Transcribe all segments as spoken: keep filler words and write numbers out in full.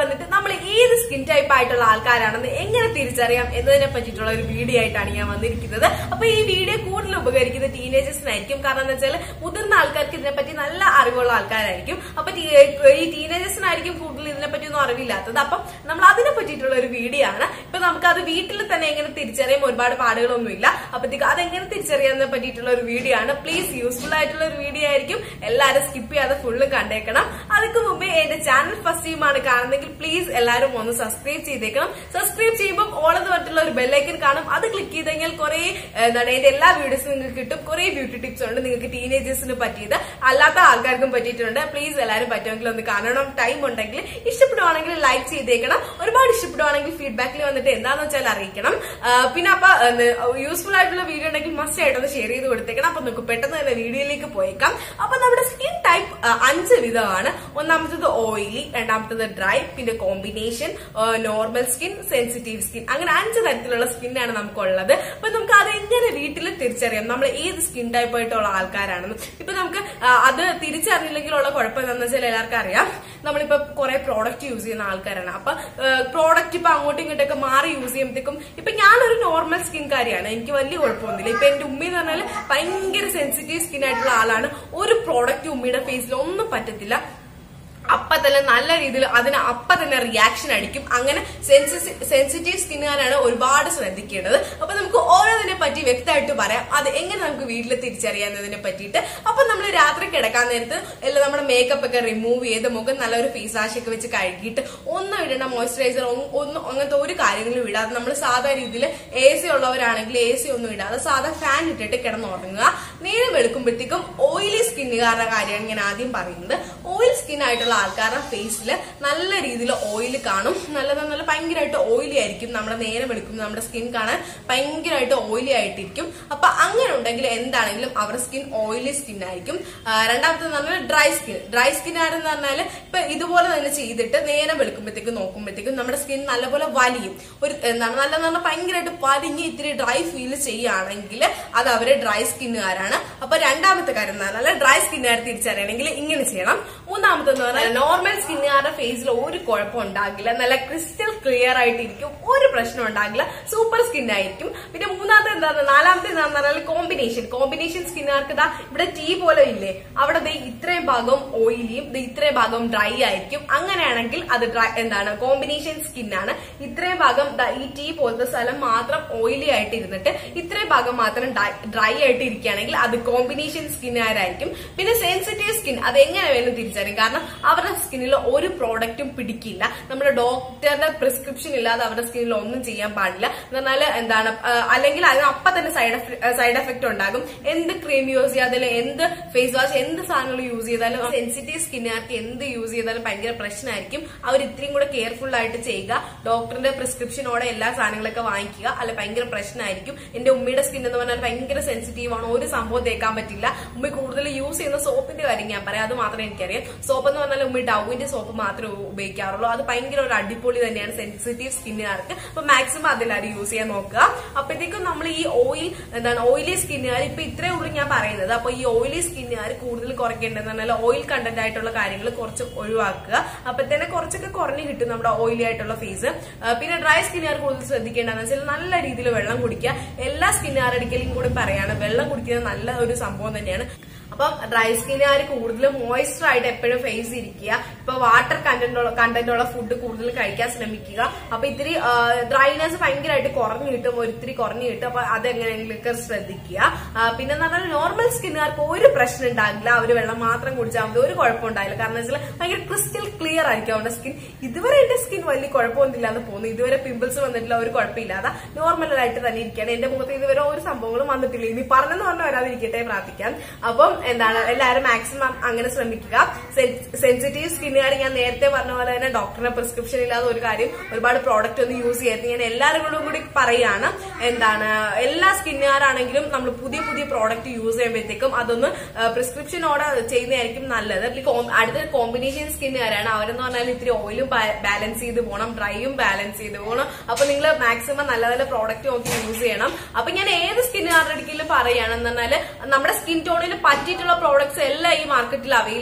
വന്നിട്ട് നമ്മൾ ഏത് സ്കിൻ ടൈപ്പ് ആയിട്ടുള്ള ആൾക്കാരാണെന്ന് എങ്ങനെ തിരിച്ചറിയാം എന്നതിനെ പറ്റിയിട്ടുള്ള ഒരു വീഡിയോ ആയിട്ടാണ് ഞാൻ വന്നിരിക്കുന്നത്. അപ്പൊ ഈ വീഡിയോ കൂടുതൽ ഉപകരിക്കുന്നത് ടീനേജേഴ്സിനായിരിക്കും. കാരണം എന്താ വെച്ചാൽ മുതിർന്ന ആൾക്കാർക്ക് ഇതിനെപ്പറ്റി നല്ല അറിവുള്ള ആൾക്കാരായിരിക്കും. അപ്പൊ ഈ ടീനേജേഴ്സിനായിരിക്കും കൂടുതൽ ഇതിനെപ്പറ്റി ഒന്നും അറിവില്ലാത്തത്. അപ്പൊ നമ്മൾ അതിനെ പറ്റിയിട്ടുള്ള ഒരു വീഡിയോ ആണ്. ഇപ്പൊ നമുക്ക് അത് വീട്ടിൽ തന്നെ എങ്ങനെ തിരിച്ചറിയാം, ഒരുപാട് പാടുകളൊന്നുമില്ല. അപ്പത്തേക്ക് അതെങ്ങനെ തിരിച്ചറിയാനെ പറ്റിയിട്ടുള്ള ഒരു വീഡിയോ ആണ്. പ്ലീസ് യൂസ്ഫുൾ ആയിട്ടുള്ള ഒരു വീഡിയോ ആയിരിക്കും. എല്ലാവരും സ്കിപ്പ് ചെയ്യാതെ ഫുള്ള് കണ്ടേക്കണം. അതിക്ക് മുമ്പേ എന്റെ ചാനൽ ഫസ്റ്റ് ടൈമാണ് കാണുന്നെങ്കിൽ പ്ലീസ് എല്ലാവരും ഒന്ന് സബ്സ്ക്രൈബ് ചെയ്തേക്കണം. സബ്സ്ക്രൈബ് ചെയ്യുമ്പോൾ ഓൾ എന്ന് പറഞ്ഞിട്ടുള്ള ഒരു ബെല്ലൈക്കൻ കാണും. അത് ക്ലിക്ക് ചെയ്ത് കഴിഞ്ഞാൽ കുറെ എന്താണ് എന്റെ എല്ലാ വീഡിയോസും നിങ്ങൾക്ക് കിട്ടും. കുറെ ബ്യൂട്ടി ടിപ്സ് ഉണ്ട് നിങ്ങൾക്ക് ടീനേജേഴ്സിന് പറ്റിയത്, അല്ലാത്ത ആൾക്കാർക്കും പറ്റിയിട്ടുണ്ട്. പ്ലീസ് എല്ലാവരും പറ്റുമെങ്കിൽ ഒന്ന് കാണണം. ടൈം ഉണ്ടെങ്കിൽ ഇഷ്ടപ്പെടുവാണെങ്കിൽ ലൈക്ക് ചെയ്തേക്കണം. ഒരുപാട് ഇഷ്ടപ്പെടുവാണെങ്കിൽ ഫീഡ്ബാക്കിൽ വന്നിട്ട് എന്താണെന്ന് വെച്ചാൽ അറിയിക്കണം. പിന്നെ അപ്പൊ യൂസ്ഫുൾ ആയിട്ടുള്ള വീഡിയോ ഉണ്ടെങ്കിൽ മസ്റ്റ് ആയിട്ടൊന്ന് ഷെയർ ചെയ്ത് കൊടുത്തേക്കണം. അപ്പൊ നമുക്ക് പെട്ടെന്ന് തന്നെ വീഡിയോയിലേക്ക് പോയേക്കാം. അപ്പൊ നമ്മുടെ സ്കിൻ ടൈപ്പ് അഞ്ച് വിധമാണ്. ഒന്നാമത്തത് ഓയിലി, രണ്ടാമത്തത് ഡ്രൈ, പിന്നെ combination, normal skin, sensitive skin, അങ്ങനെ അഞ്ച് തരത്തിലുള്ള സ്കിന്നാണ് നമുക്കുള്ളത്. അപ്പൊ നമുക്ക് അതെങ്ങനെ വീട്ടിൽ തിരിച്ചറിയാം നമ്മൾ ഏത് സ്കിൻ ടൈപ്പ് ആയിട്ടുള്ള ആൾക്കാരാണെന്ന്. ഇപ്പൊ നമുക്ക് അത് തിരിച്ചറിഞ്ഞില്ലെങ്കിലുള്ള കുഴപ്പം എന്താണെന്ന് വെച്ചാൽ എല്ലാവർക്കും അറിയാം, നമ്മളിപ്പോ കുറെ പ്രോഡക്റ്റ് യൂസ് ചെയ്യുന്ന ആൾക്കാരാണ്. അപ്പൊ പ്രോഡക്റ്റ് ഇപ്പൊ അങ്ങോട്ടും ഇങ്ങോട്ടൊക്കെ മാറി യൂസ് ചെയ്യുമ്പോഴത്തേക്കും ഇപ്പൊ ഞാനൊരു നോർമൽ സ്കിൻകാരിയാണ്, എനിക്ക് വലിയ കുഴപ്പമൊന്നുമില്ല. ഇപ്പൊ എന്റെ ഉമ്മ എന്ന് പറഞ്ഞാൽ ഭയങ്കര സെൻസിറ്റീവ് സ്കിൻ ആയിട്ടുള്ള ആളാണ്. ഒരു പ്രോഡക്റ്റ് ഉമ്മയുടെ ഫേസിൽ ഒന്നും പറ്റത്തില്ല. അപ്പൊ തന്നെ നല്ല രീതിയിൽ അതിന് അപ്പൊ തന്നെ റിയാക്ഷൻ അടിക്കും. അങ്ങനെ സെൻസിറ്റീവ് സ്കിന്നുകാരാണ് ഒരുപാട് ശ്രദ്ധിക്കേണ്ടത്. അപ്പൊ നമുക്ക് ഓരോന്നിനെ പറ്റി വ്യക്തമായിട്ട് പറയാം, അത് എങ്ങനെ നമുക്ക് വീട്ടിൽ തിരിച്ചറിയാവുന്നതിനെ പറ്റിയിട്ട്. അപ്പൊ നമ്മൾ രാത്രി കിടക്കാൻ നേരത്ത് എല്ലാം നമ്മുടെ മേക്കപ്പ് ഒക്കെ റിമൂവ് ചെയ്ത് മുഖം നല്ലൊരു ഫേസ് വാഷ് ഒക്കെ വെച്ച് കഴുകിയിട്ട് ഒന്നും ഇടേണ്ട മോയ്സ്ചറൈസർ ഒന്നും അങ്ങനത്തെ ഒരു കാര്യങ്ങളും ഇടാതെ നമ്മൾ സാധാ രീതിയിൽ എ സി ഉള്ളവരാണെങ്കിൽ എ സി ഒന്നും ഇടാതെ സാധാ ഫാൻ ഇട്ടിട്ട് കിടന്നുറങ്ങുക. നേരെ വെളുക്കുമ്പോഴത്തേക്കും ഓയിലി സ്കിന്നുകാരുടെ കാര്യമാണ് ഞാൻ ആദ്യം പറയുന്നത്. ഓയിൽ സ്കിൻ ആയിട്ടുള്ള ആൾക്കാരുടെ ഫേസിൽ നല്ല രീതിയിൽ ഓയിൽ കാണും. നല്ലത് നല്ല ഭയങ്കരമായിട്ട് ഓയിലി ആയിരിക്കും. നമ്മുടെ നേരെ വെളുക്കും നമ്മുടെ സ്കിൻ കാണാൻ ഭയങ്കരമായിട്ട് ഓയിലി ആയിട്ടിരിക്കും. അപ്പൊ അങ്ങനെ ഉണ്ടെങ്കിൽ എന്താണെങ്കിലും അവരുടെ സ്കിൻ ഓയിലി സ്കിൻ ആയിരിക്കും. രണ്ടാമത്തെ പറഞ്ഞാൽ ഡ്രൈ സ്കിൻ. ഡ്രൈ സ്കിൻ ആരെന്ന് പറഞ്ഞാൽ ഇപ്പൊ ഇതുപോലെ തന്നെ ചെയ്തിട്ട് നേരെ വെളുക്കുമ്പോഴത്തേക്കും നോക്കുമ്പോഴത്തേക്കും നമ്മുടെ സ്കിൻ നല്ലപോലെ വലിയും. ഒരു എന്താണ് നല്ല നല്ല ഭയങ്കരമായിട്ട് വലിഞ്ഞ് ഇത്തിരി ഡ്രൈ ഫീൽ ചെയ്യുകയാണെങ്കിൽ അത് അവരെ ഡ്രൈ സ്കിന്നുകാരാണ്. അപ്പൊ രണ്ടാമത്തെ കാര്യം എന്ന് പറഞ്ഞാൽ ഡ്രൈ സ്കിന്നുകാർ തിരിച്ചറിയണമെങ്കിൽ ഇങ്ങനെ ചെയ്യണം. മൂന്നാമത്തെ എന്ന് പറഞ്ഞാൽ നോർമൽ സ്കിന്നുകാരുടെ ഫേസിൽ ഒരു കുഴപ്പം ഉണ്ടാകില്ല, നല്ല ക്രിസ്റ്റൽ ക്ലിയർ ആയിട്ടിരിക്കും, ഒരു പ്രശ്നം ഉണ്ടാകില്ല, സൂപ്പർ സ്കിൻ ആയിരിക്കും. പിന്നെ മൂന്നാമത്തെ എന്താ നാലാമത്തെ എന്താണെന്ന് പറഞ്ഞാൽ കോമ്പിനേഷൻ. കോമ്പിനേഷൻ സ്കിന്നുകാർക്ക് ഇതാ ഇവിടെ ടീ പോലെ ഇല്ലേ, അവിടെ ഇത്രയും ഭാഗം ഓയിലിയും ഇത്രയും ഭാഗം ഡ്രൈ ആയിരിക്കും. അങ്ങനെയാണെങ്കിൽ അത് ഡ്രൈ എന്താണ് കോമ്പിനേഷൻ സ്കിന്നാണ്. ഇത്രയും ഭാഗം ഈ ടീ പോലത്തെ സ്ഥലം മാത്രം ഓയിലി ആയിട്ട് ഇരുന്നിട്ട് ഇത്രയും ഭാഗം മാത്രം ഡ്രൈ ആയിട്ട് ഇരിക്കുകയാണെങ്കിൽ അത് കോമ്പിനേഷൻ സ്കിന്നുകാരായിരിക്കും. പിന്നെ സെൻസിറ്റീവ് സ്കിൻ അത് എങ്ങനെ വേണം തിരിച്ചറിയും, കാരണം അവരുടെ സ്കിന്നിൽ ഒരു പ്രോഡക്റ്റും പിടിക്കില്ല. നമ്മുടെ ഡോക്ടറുടെ പ്രിസ്ക്രിപ്ഷൻ ഇല്ലാതെ അവരുടെ സ്കിന്നിൽ ഒന്നും ചെയ്യാൻ പാടില്ല. എന്നാൽ എന്താണ് അല്ലെങ്കിൽ അതിന് അപ്പൊ തന്നെ സൈഡ് സൈഡ് എഫക്ട് ഉണ്ടാകും. എന്ത് ക്രീം യൂസ് ചെയ്യാതെ എന്ത് ഫേസ് വാഷ് എന്ത് സാധനങ്ങൾ യൂസ് ചെയ്താലും സെൻസിറ്റീവ് സ്കിന്നുകാർക്ക് എന്ത് യൂസ് ചെയ്താലും ഭയങ്കര പ്രശ്നമായിരിക്കും. അവർ ഇത്രയും കൂടെ കെയർഫുൾ ആയിട്ട് ചെയ്യുക. ഡോക്ടറിന്റെ പ്രിസ്ക്രിപ്ഷനോടെ എല്ലാ സാധനങ്ങളൊക്കെ വാങ്ങിക്കുക, അല്ല ഭയങ്കര പ്രശ്നമായിരിക്കും. എന്റെ ഉമ്മയുടെ സ്കിൻ എന്ന് പറഞ്ഞാൽ ഭയങ്കര സെൻസിറ്റീവ് ആണ്, ഒരു സംഭവം തേക്കാൻ പറ്റില്ല. ഉമ്മ കൂടുതൽ യൂസ് ചെയ്യുന്ന സോപ്പിന്റെ കാര്യം ഞാൻ പറയാം, അത് മാത്രമേ എനിക്കറിയാം. സോപ്പ് എന്ന് പറഞ്ഞാൽ ഉമ്മ ഡൗവിന്റെ സോപ്പ് മാത്രമേ ഉപയോഗിക്കാറുള്ളൂ. അത് ഭയങ്കര ഒരു അടിപൊളി തന്നെയാണ് സെൻസിറ്റീവ് സ്കിന്നുകാർക്ക്. അപ്പൊ മാക്സിമം അതിലാരും യൂസ് ചെയ്യാൻ നോക്കുക. അപ്പോഴത്തേക്കും നമ്മൾ ഈ ഓയിൽ എന്താണ് ഓയിലി സ്കിന്നുകാർ ഇപ്പൊ ഇത്രയേ ഉള്ളൂ ഞാൻ പറയുന്നത്. അപ്പൊ ഈ ഓയിലി സ്കിന്നുകാർ കൂടുതൽ കുറയ്ക്കേണ്ടതെന്ന് പറഞ്ഞാൽ ഓയിൽ കണ്ടന്റ് ആയിട്ടുള്ള കാര്യങ്ങൾ കുറച്ച് ഒഴിവാക്കുക. അപ്പൊ തന്നെ കുറച്ചൊക്കെ കുറഞ്ഞു കിട്ടും നമ്മുടെ ഓയിലി ആയിട്ടുള്ള ഫേസ്. പിന്നെ ഡ്രൈ സ്കിന്നുകാർ കൂടുതൽ ശ്രദ്ധിക്കേണ്ടതെന്ന് വെച്ചാൽ നല്ല രീതിയിൽ വെള്ളം കുടിക്കുക. എല്ലാ സ്കിന്നുകാരടിക്കലും കൂടി പറയാണ്, വെള്ളം കുടിക്കുന്നത് നല്ല ഒരു സംഭവം തന്നെയാണ്. അപ്പം ഡ്രൈ സ്കിന്നുകാർ കൂടുതൽ മോയ്സ്ചർ ആയിട്ട് എപ്പോഴും ഫേസ് ഇരിക്കുക. ഇപ്പൊ വാട്ടർ കണ്ടന്റ് കണ്ടന്റ് ഉള്ള ഫുഡ് കൂടുതൽ കഴിക്കാൻ ശ്രമിക്കുക. അപ്പൊ ഇത്തിരി ഡ്രൈനെസ് ഭയങ്കരമായിട്ട് കുറഞ്ഞു കിട്ടും, ഒരിത്തിരി കുറഞ്ഞു കിട്ടും. അപ്പൊ അതെങ്ങനെയെങ്കിലൊക്കെ ശ്രദ്ധിക്കുക. പിന്നെ എന്ന് പറഞ്ഞാൽ നോർമൽ സ്കിന്നുകാർക്ക് ഒരു പ്രശ്നം ഉണ്ടാകില്ല, അവര് വെള്ളം മാത്രം കുടിച്ചാൽ മതി, ഒരു കുഴപ്പം ഉണ്ടാവില്ല. കാരണം വെച്ചാൽ ഭയങ്കര ക്രിസ്റ്റൽ ക്ലിയർ ആയിരിക്കും അവരുടെ സ്കിൻ. ഇതുവരെ എന്റെ സ്കിൻ വലിയ കുഴപ്പമൊന്നുമില്ലാതെ പോകുന്നു, ഇതുവരെ പിമ്പിൾസ് വന്നിട്ടില്ല, ഒരു കുഴപ്പമില്ലാതെ നോർമലായിട്ട് തന്നെ ഇരിക്കുകയാണ്. എന്റെ മുഖത്ത് ഇതുവരെ ഒരു സംഭവങ്ങളും വന്നിട്ടില്ല. ഇനി പറഞ്ഞെന്ന് പറഞ്ഞാൽ വരാതിരിക്കട്ടെ, പ്രാർത്ഥിക്കാം. അപ്പം എന്താണ് എല്ലാവരും മാക്സിമം അങ്ങനെ ശ്രമിക്കുക. സെൻസിറ്റീവ് സ്കിന്നുകാർ ഞാൻ നേരത്തെ പറഞ്ഞ പോലെ തന്നെ ഡോക്ടറിന്റെ പ്രിസ്ക്രിപ്ഷൻ ഇല്ലാതെ ഒരു കാര്യം ഒരുപാട് പ്രോഡക്റ്റ് ഒന്നും യൂസ് ചെയ്യരുത്. ഞാൻ എല്ലാവരോടും കൂടി പറയാണ്, എന്താണ് എല്ലാ സ്കിന്നുകാരാണെങ്കിലും നമ്മൾ പുതിയ പുതിയ പ്രോഡക്റ്റ് യൂസ് ചെയ്യുമ്പോഴത്തേക്കും അതൊന്ന് പ്രിസ്ക്രിപ്ഷനോടെ ചെയ്യുന്നതായിരിക്കും നല്ലത്. അടുത്ത കോമ്പിനേഷൻ സ്കിന്നുകാരാണ്. അവരെന്ന് പറഞ്ഞാൽ ഇത്തിരി ഓയിലും ബാലൻസ് ചെയ്ത് പോകണം, ഡ്രൈയും ബാലൻസ് ചെയ്ത് പോകണം. അപ്പൊ നിങ്ങൾ മാക്സിമം നല്ല നല്ല പ്രോഡക്റ്റ് നോക്കി യൂസ് ചെയ്യണം. അപ്പൊ ഞാൻ ഏത് സ്കിന്നുകാരുടെ അടുക്കലും പറയുകയാണെന്ന് പറഞ്ഞാൽ നമ്മുടെ സ്കിൻ ടോണിൽ പറ്റിയിട്ടുള്ള പ്രോഡക്ട്സ് എല്ലാം ഈ മാർക്കറ്റിൽ അവൈലബിൾ ആണ്. അപ്പൊ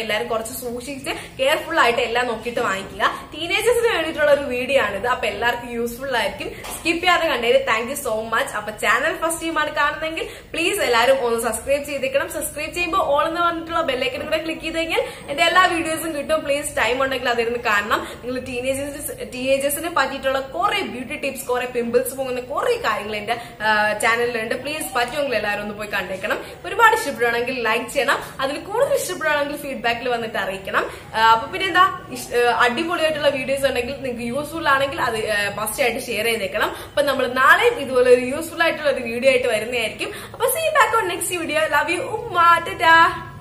എല്ലാവരും കുറച്ച് സൂക്ഷിച്ച് കെയർഫുൾ ആയിട്ട് എല്ലാം നോക്കിയിട്ട് വാങ്ങിക്കുക. ടീനേജേഴ്സിന് വേണ്ടിയിട്ടുള്ള ഒരു വീഡിയോ ആണിത്. അപ്പൊ എല്ലാവർക്കും യൂസ്ഫുൾ ആയിരിക്കും. സ്കിപ്പ് ചെയ്യാതെ കണ്ടേര്. Thank you so much. അപ്പൊ ചാനൽ ഫസ്റ്റ് ടൈമാണ് കാണുന്നതെങ്കിൽ പ്ലീസ് എല്ലാവരും ഒന്ന് സബ്സ്ക്രൈബ് ചെയ്തേക്കണം. സബ്സ്ക്രൈബ് ചെയ്യുമ്പോൾ ഓൾ എന്ന് പറഞ്ഞിട്ടുള്ള ബെല്ലൈക്കനും കൂടെ ക്ലിക്ക് ചെയ്ത് കഴിഞ്ഞാൽ എന്റെ എല്ലാ വീഡിയോസും കിട്ടും. പ്ലീസ് ടൈം ഉണ്ടെങ്കിൽ അതിരുന്ന് കാണണം. നിങ്ങൾ ടീനേജേഴ്സ് ടീനേജേഴ്സിന് പറ്റിയിട്ടുള്ള കുറെ ബ്യൂട്ടി ടിപ്സ്, കുറെ പിമ്പിൾസ് പോകുന്ന കുറെ കാര്യങ്ങൾ എന്റെ ചാനലിലുണ്ട്. പ്ലീസ് പറ്റുമെങ്കിൽ എല്ലാവരും ഒന്ന് പോയി കണ്ടേക്കണം. ഒരുപാട് ഇഷ്ടപ്പെടുകയാണെങ്കിൽ ലൈക്ക് ചെയ്യണം. അതിൽ കൂടുതൽ ഇഷ്ടപ്പെടുകയാണെങ്കിൽ ഫീഡ്ബാക്കിൽ വന്നിട്ട് അറിയിക്കണം. അപ്പൊ പിന്നെ എന്താ അടിപൊളിയായിട്ടുള്ള വീഡിയോസ് ഉണ്ടെങ്കിൽ നിങ്ങൾക്ക് യൂസ്ഫുൾ ആണെങ്കിൽ അത് ഫസ്റ്റ് ആയിട്ട് ഷെയർ ചെയ്തേക്കണം. അപ്പൊ നമ്മൾ നാളെയും ഇതുപോലെ ഒരു യൂസ്ഫുൾ ആയിട്ടുള്ള ഒരു വീഡിയോ ആയിട്ട് വരുന്നതായിരിക്കും. അപ്പൊ see back on next video. Love you. ഉമ്മ. ടാറ്റാ.